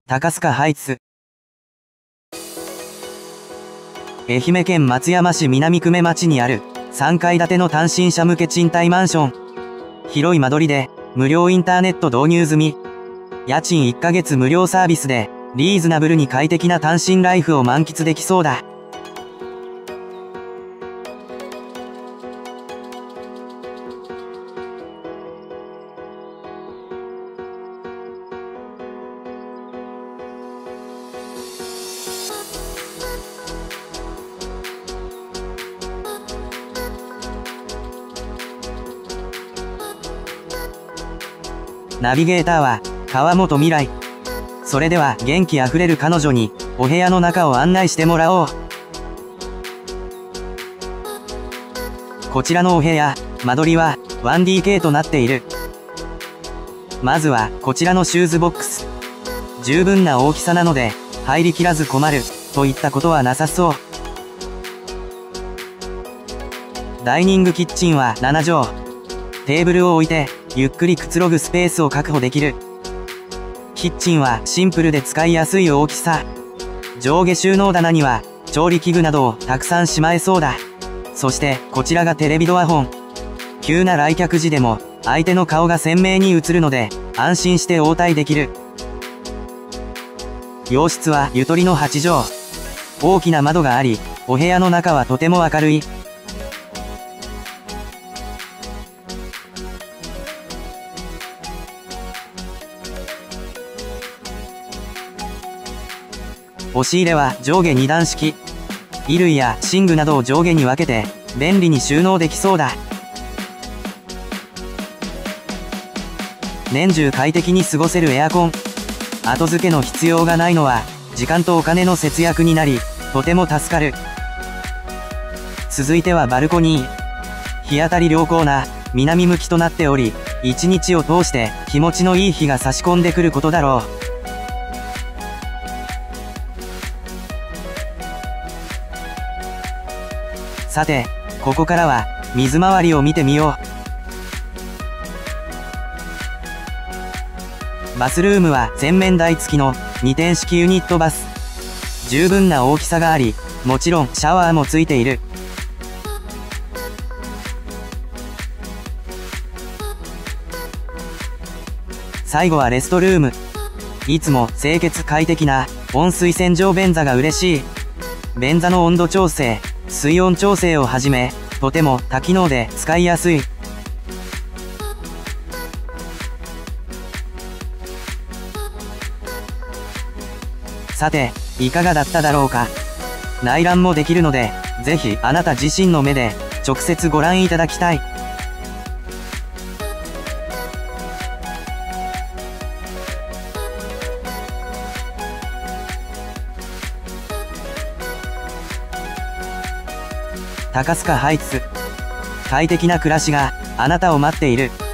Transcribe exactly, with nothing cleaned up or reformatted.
高須賀ハイツ。愛媛県松山市南久米町にあるさんかい建ての単身者向け賃貸マンション。広い間取りで無料インターネット導入済み。家賃いっかげつ無料サービスでリーズナブルに快適な単身ライフを満喫できそうだ。ナビゲーターは川本未来。それでは元気あふれる彼女にお部屋の中を案内してもらおう。こちらのお部屋、間取りは ワンディーケー となっている。まずはこちらのシューズボックス。十分な大きさなので入りきらず困るといったことはなさそう。ダイニングキッチンはななじょう。テーブルを置いてゆっくりくつろぐスペースを確保できる。キッチンはシンプルで使いやすい大きさ。上下収納棚には調理器具などをたくさんしまえそうだ。そしてこちらがテレビドアホン。急な来客時でも相手の顔が鮮明に映るので安心して応対できる。洋室はゆとりのはちじょう。大きな窓があり、お部屋の中はとても明るい。押し入れは上下に段式。衣類や寝具などを上下に分けて便利に収納できそうだ。年中快適に過ごせるエアコン。後付けの必要がないのは時間とお金の節約になり、とても助かる。続いてはバルコニー。日当たり良好な南向きとなっており、一日を通して気持ちのいい日が差し込んでくることだろう。さて、ここからは水回りを見てみよう。バスルームは全面台付きのにてん式ユニットバス。十分な大きさがあり、もちろんシャワーもついている。最後はレストルーム。いつも清潔快適な温水洗浄便座が嬉しい。便座の温度調整、水温調整をはじめ、とても多機能で使いやすい。さて、いかがだっただろうか。内覧もできるので、ぜひあなた自身の目で直接ご覧いただきたい。高須賀ハイツ。快適な暮らしがあなたを待っている。